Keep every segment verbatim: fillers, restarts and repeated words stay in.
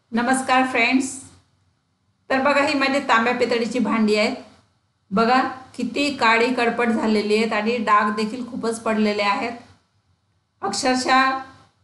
नमस्कार फ्रेंड्स। तर बघा ही माझी तांब्या पितळीची भांडी आहेत। बघा किती काळी कडपट झालेली आहेत आणि डाग देखील खूपच पडलेले आहेत। अक्षरशः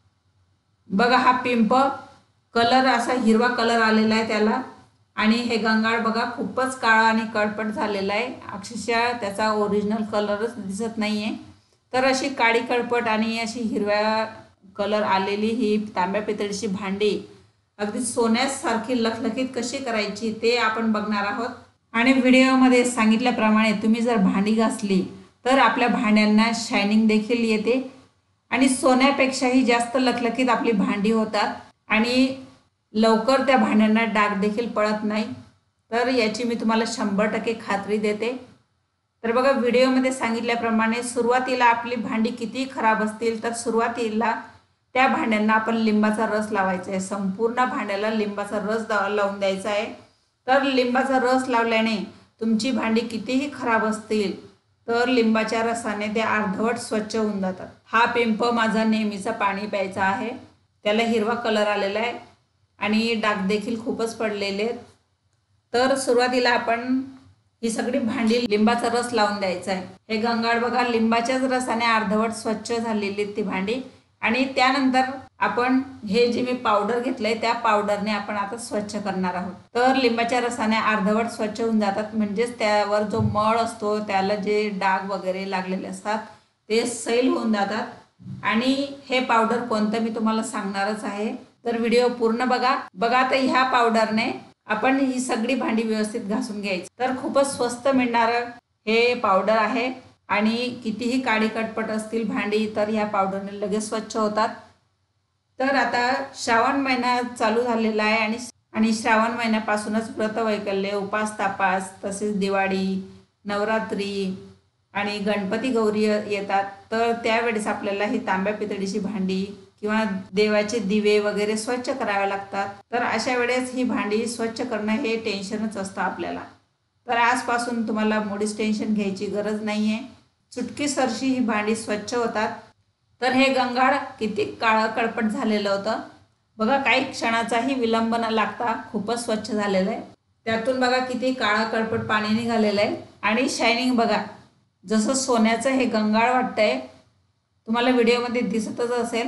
बघा हा पिंप कलर असा हिरवा कलर आलेला आहे त्याला आणि हे गंगाळ बघा खूपच काळा आणि कडपट झालेला आहे। अक्षरशः त्याचा ओरिजिनल कलरच दिसत नाहीये। तर अशी काळी कडपट आणि अशी हिरव्या कलर आलेली ही तांब्या पितळीची भांडी अगदी सोन्यासारखी लखलखीत कशी करायची ते आपण बघणार आहोत। आणि व्हिडिओमध्ये सांगितल्याप्रमाणे तुम्ही जर भांडी घासली तर आपल्या भांड्यांना शायनिंग देखील येते आणि सोन्यापेक्षाही जास्त लखलखीत आपली भांडी होतात आणि लवकर त्या भांड्यांना डाग देखील पडत नाही। तर याची मी तुम्हाला शंभर टक्के खात्री देते। तर बघा व्हिडिओमध्ये सांगितल्याप्रमाणे सुरुवातीला आपली भांडी किती खराब असतील तर सुरुवातीला त्या भांड्यांना आपण लिंबाचा रस लावायचा आहे। संपूर्ण भांड्याला लिंबाचा रस लावून द्यायचा आहे। तर लिंबाचा रस लावल्याने तुमची भांडी कितीही खराब असतील तर लिंबाच्या रसाने ते अर्धवट स्वच्छ होऊन जातात। हा पिंप माझा नेहमीचा पाणी प्यायचा आहे। त्याला हिरवा कलर आलेला आहे आणि डाग देखील खूपच पडलेले आहेत। तर सुरुवातीला आपण ही सगळी भांडी लिंबाचा रस लावून द्यायचा आहे। हे गंगाळ बघा लिंबाच्याच रसाने अर्धवट स्वच्छ झालेली ती भांडी आणि त्यानंतर आपण हे जे मी पावडर घेतलंय त्या पावडरने आपण आता स्वच्छ करणार आहोत। तर लिंबाच्या रसाने अर्धवट स्वच्छ होऊन जातात म्हणजेच त्यावर जो मळ असतो त्याला जे डाग वगैरे लागलेले असतात ते सैल होऊन जातात। आणि हे पावडर कोणतं मी तुम्हाला सांगणारच आहे। तर व्हिडिओ पूर्ण बघा। बघा तर ह्या पावडरने आपण ही सगळी भांडी व्यवस्थित घासून घ्यायची। तर खूपच स्वस्त मिळणारं हे पावडर आहे आणि कितीही काळी कटपट असतील भांडी तर ह्या पावडरने लगेच स्वच्छ होतात। तर आता श्रावण महिना चालू झालेला आहे आणि आणि श्रावण महिन्यापासूनच व्रतवैकल्य उपास तापास तसेच दिवाळी नवरात्री आणि गणपती गौरी येतात। तर त्यावेळेस आपल्याला ही तांब्या पितळीची भांडी किंवा देवाचे दिवे वगैरे स्वच्छ करावे लागतात। तर अशा वेळेस ही भांडी स्वच्छ करणं हे टेन्शनच असतं आपल्याला। तर आजपासून तुम्हाला मुळीच टेन्शन घ्यायची गरज नाहीये। चुटकीसरशी ही भांडी स्वच्छ होतात। तर हे गंगाळ किती काळं कळपट झालेलं होतं बघा, काही क्षणाचाही विलंब न लागता खूपच स्वच्छ झालेलं आहे। त्यातून बघा किती काळं कळपट पाणी निघालेलं आहे आणि शायनिंग बघा जसं सोन्याचं हे गंगाळ वाटतंय। तुम्हाला व्हिडिओमध्ये दिसतच असेल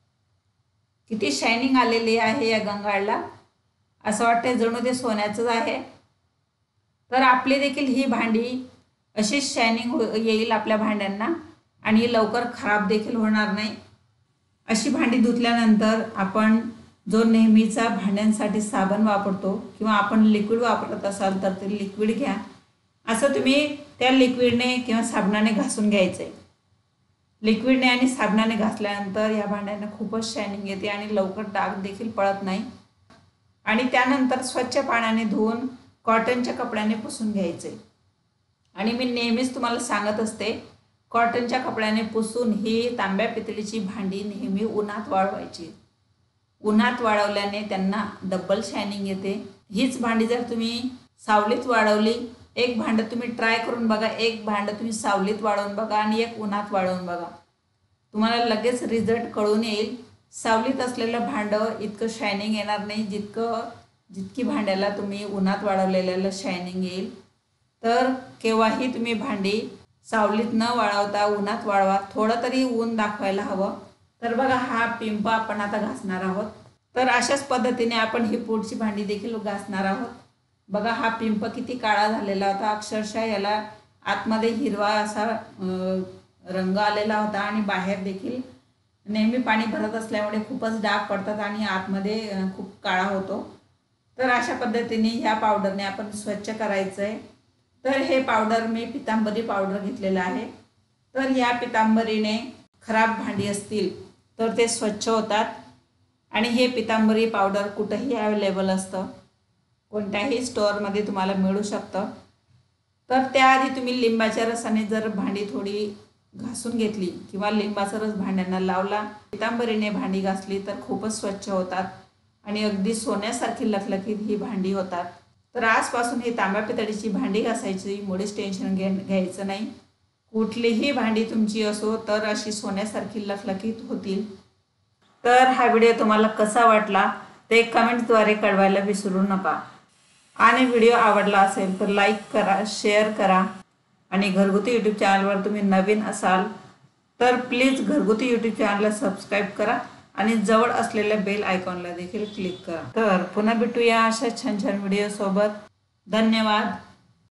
किती शायनिंग आलेली आहे या गंगाळला, असं वाटतंय जणू ते सोन्याचंच आहे। तर आपली देखील ही भांडी अशी शायनिंग येईल आपल्या भांड्यांना आणि लवकर खराब देखील होणार नाही। अशी भांडी धुतल्यानंतर आपण जो नेहमीचा भांड्यांसाठी साबण वापरतो किंवा आपण लिक्विड वापरत असाल तर ते लिक्विड घ्या। असं तुम्ही त्या लिक्विडने किंवा साबणाने घासून घ्यायचं आहे। लिक्विडने आणि साबणाने घासल्यानंतर या भांड्यांना खूपच शायनिंग येते आणि लवकर डाग देखील पडत नाही। आणि त्यानंतर स्वच्छ पाण्याने धुवून कॉटनच्या कपड्याने पुसून घ्यायचे। आणि मी नेहमीच तुम्हाला सांगत असते कॉटनच्या कपड्याने पुसून ही तांब्या पितळीची भांडी नेहमी उन्हात वाळवायची। उन्हात वाळवल्याने त्यांना डबल शायनिंग येते। हीच भांडी जर तुम्ही सावलीत वाळवली, एक भांडं तुम्ही ट्राय करून बघा, एक भांडं तुम्ही सावलीत वाळवून बघा आणि एक उन्हात वाळवून बघा, तुम्हाला लगेच रिझल्ट कळून येईल। सावलीत असलेलं भांडं इतकं शायनिंग येणार नाही जितकं जितकी भांड्याला तुम्ही उन्हात वाळवलेल्याला शायनिंग येईल। तर केव्हाही तुम्ही भांडी सावलीत न वाळवता उन्हात वाळवा, थोडं तरी ऊन दाखवायला हवं। तर बघा हा पिंप आपण आता घासणार आहोत। तर अशाच पद्धतीने आपण ही पुढची भांडी देखील घासणार आहोत। बघा हा पिंप किती काळा झालेला होता, अक्षरशः याला आतमध्ये हिरवा असा रंग आलेला होता आणि बाहेर देखील नेहमी पाणी भरत असल्यामुळे खूपच डाग पडतात आणि आतमध्ये खूप काळा होतो। तर अशा पद्धतीने ह्या पावडरने आपण स्वच्छ करायचं आहे। तर हे पावडर मी पितांबरी पावडर घेतलेलं आहे। तर ह्या पितांबरीने खराब भांडी असतील तर ते स्वच्छ होतात आणि हे पितांबरी पावडर कुठेही अवेलेबल असतं, कोणत्याही स्टोअरमध्ये तुम्हाला मिळू शकतं। तर त्याआधी तुम्ही लिंबाच्या रसाने जर भांडी थोडी घासून घेतली किंवा लिंबाचा रस भांड्यांना लावला, पितांबरीने भांडी घासली तर खूपच स्वच्छ होतात आणि अगदी सोन्यासारखी लखलखीत ही भांडी होतात। तर आजपासून ही तांब्या पितळीची भांडी घासायची मुळीच टेन्शन घे घ्यायचं नाही। कुठलीही भांडी तुमची असो तर अशी सोन्यासारखी लखलखीत होतील। तर हा व्हिडिओ तुम्हाला कसा वाटला ते कमेंट्सद्वारे कळवायला विसरू नका। आणि व्हिडिओ आवडला असेल तर लाईक करा, शेअर करा आणि घरगुती यूट्यूब चॅनलवर तुम्ही नवीन असाल तर प्लीज घरगुती यूट्यूब चॅनलला सबस्क्राईब करा आणि जवळ असलेल्या बेल आयकॉनला देखील क्लिक करा। तर पुन्हा भेटूया अशा छान छान व्हिडिओसोबत। धन्यवाद।